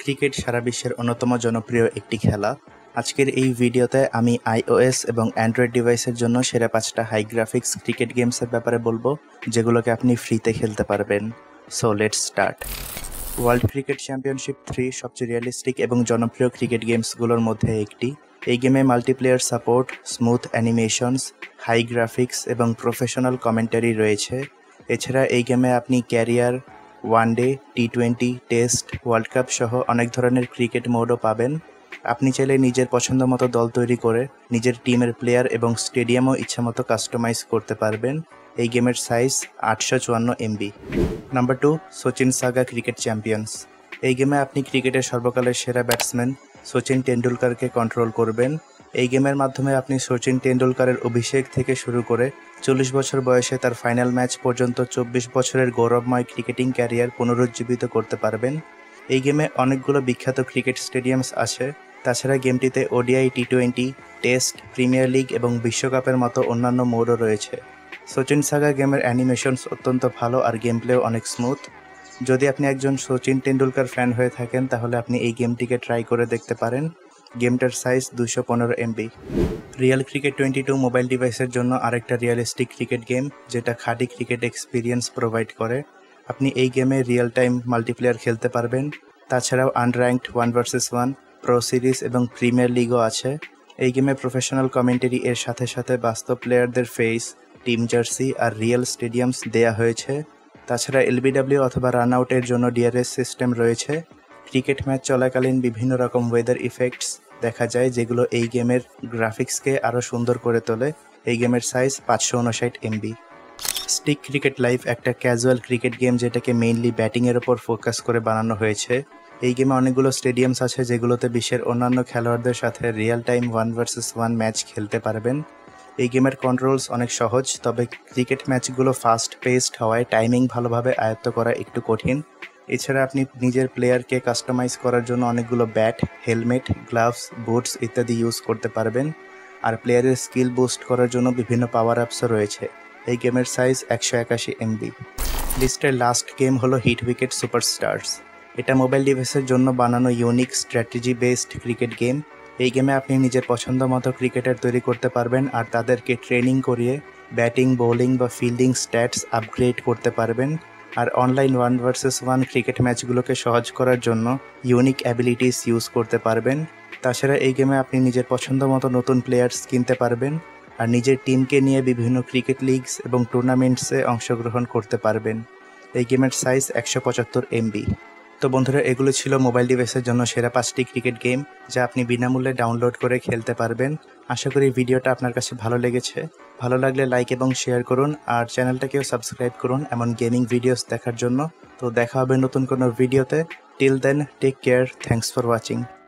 Cricket সারা বিশ্বের অন্যতম জনপ্রিয় একটি খেলা। আজকের এই ভিডিওতে আমি iOS এবং অ্যান্ড্রয়েড ডিভাইসের জন্য সেরা 5টা হাই গ্রাফিক্স ক্রিকেট গেমসের ব্যাপারে বলবো, যেগুলোকে আপনি ফ্রিতে খেলতে পারবেন। So let's start. World cricket championship 3 সবচেয়ে রিয়েলিস্টিক এবং জনপ্রিয় ক্রিকেট গেমসগুলোর মধ্যে একটি। এই গেমে multiplayer support, smooth animations, high graphics এবং প্রফেশনাল কমেন্টারি রয়েছে। এছাড়া এই গেমে আপনি ক্যারিয়ার, ওয়ানডে, টি20, টেস্ট, ওয়ার্ল্ড কাপ সহ অনেক ধরনের ক্রিকেট মোডও পাবেন। আপনি চাইলে নিজের পছন্দ মতো দল তৈরি করে নিজের টিমের প্লেয়ার এবং স্টেডিয়ামও ইচ্ছামতো কাস্টমাইজ করতে পারবেন। এই গেমের size 854 MB। Number 2, Sachin saga cricket champions. এই গেমে আপনি ক্রিকেটের সর্বকালের সেরা ব্যাটসম্যান সচিন টেন্ডুলকারকে কন্ট্রোল করবেন। এই গেমের মাধ্যমে আপনি সচিন টেন্ডুলকারের অভিষেক থেকে শুরু করে 40 বছর বয়সে তার ফাইনাল ম্যাচ পর্যন্ত 24 বছরের গৌরবময় ক্রিকেটিং ক্যারিয়ার পুনরুজ্জীবিত করতে পারবেন। এই গেমে অনেকগুলো বিখ্যাত ক্রিকেট স্টেডিয়ামস আছে। তাছাড়া গেমটিতে ওডিআই, টি20, টেস্ট, প্রিমিয়ার লিগ এবং বিশ্বকাপের মতো অন্যান্য মোডও রয়েছে। সচিন সাগা গেমের অ্যানিমেশনস অত্যন্ত ভালো আর গেম প্লেও অনেক স্মুথ। যদি আপনি একজন সচিন টেন্ডুলকার ফ্যান হয়ে থাকেন তাহলে আপনি এই গেমটিকে ট্রাই করে দেখতে পারেন। গেমটার size 215 MB। Real cricket 22 mobile ডিভাইসের জন্য আরেকটা রিয়েলিস্টিক ক্রিকেট গেম, যেটা খাঁটি ক্রিকেট এক্সপিরিয়েন্স প্রোভাইড করে। আপনি এই গেমে রিয়েল টাইম মাল্টিপ্লেয়ার খেলতে পারবেন। তাছাড়াও আনর্যাঙ্কড 1 vs 1, প্রো সিরিজ এবং প্রিমিয়ার লিগও আছে। এই গেমে প্রফেশনাল কমেন্টারি এর সাথে সাথে বাস্তব প্লেয়ারদের ফেস, টিম জার্সি আর রিয়েল স্টেডিয়ামস দেয়া হয়েছে। তাছাড়া LBW অথবা রান আউটের জন্য DRS সিস্টেম রয়েছে। ক্রিকেট ম্যাচ চলাকালীন বিভিন্ন রকম ওয়েদার ইফেক্টস দেখা যায়, যেগুলো এই গেমের গ্রাফিক্সকে আরও সুন্দর করে তোলে। এই গেমের size 559 MB। Stick cricket live একটা ক্যাজুয়াল ক্রিকেট গেম, যেটাকে মেইনলি ব্যাটিংয়ের ওপর ফোকাস করে বানানো হয়েছে। এই গেমে অনেকগুলো স্টেডিয়ামস আছে, যেগুলোতে বিশ্বের অন্যান্য খেলোয়াড়দের সাথে রিয়েল টাইম 1 vs 1 ম্যাচ খেলতে পারবেন। এই গেমের কন্ট্রোলস অনেক সহজ, তবে ক্রিকেট ম্যাচগুলো ফাস্ট পেসড হওয়ায় টাইমিং ভালোভাবে আয়ত্ত করা একটু কঠিন। এছাড়া আপনি নিজের প্লেয়ারকে কাস্টমাইজ করার জন্য অনেকগুলো ব্যাট, হেলমেট, গ্লাভস, বুটস ইত্যাদি ইউজ করতে পারবেন। আর প্লেয়ারের স্কিল বুস্ট করার জন্য বিভিন্ন পাওয়ার আপসও রয়েছে। এই গেমের সাইজ 181 MB। লিস্টের লাস্ট গেম হলো হিট উইকেট সুপারস্টার্স। এটা মোবাইল ডিভাইসের জন্য বানানো unique strategy based cricket game. এই গেমে আপনি নিজের পছন্দ মতো ক্রিকেটার তৈরি করতে পারবেন আর তাদেরকে ট্রেনিং করিয়ে ব্যাটিং, বোলিং বা ফিল্ডিং স্ট্যাটস আপগ্রেড করতে পারবেন। আর অনলাইন 1 vs 1 ক্রিকেট ম্যাচগুলোকে সহজ করার জন্য ইউনিক অ্যাবিলিটিস ইউজ করতে পারবেন। তাছাড়া এই গেমে আপনি নিজের পছন্দ মতো নতুন প্লেয়ার্স কিনতে পারবেন আর নিজের টিমকে নিয়ে বিভিন্ন ক্রিকেট লিগস এবং টুর্নামেন্টসে অংশগ্রহণ করতে পারবেন। এই গেমের সাইজ 175 MB। তো বন্ধুরা, এগুলো ছিল মোবাইল ডিভাইসের জন্য সেরা 5টি ক্রিকেট গেম, যা আপনি বিনামূল্যে ডাউনলোড করে খেলতে পারবেন। আশা করি ভিডিওটা আপনার কাছে ভালো লেগেছে। ভালো লাগলে লাইক এবং শেয়ার করুন আর চ্যানেলটাকেও সাবস্ক্রাইব করুন এমন গেমিং ভিডিওস দেখার জন্য। তো দেখা হবে নতুন কোনো ভিডিওতে। Till then, take care, thanks for watching.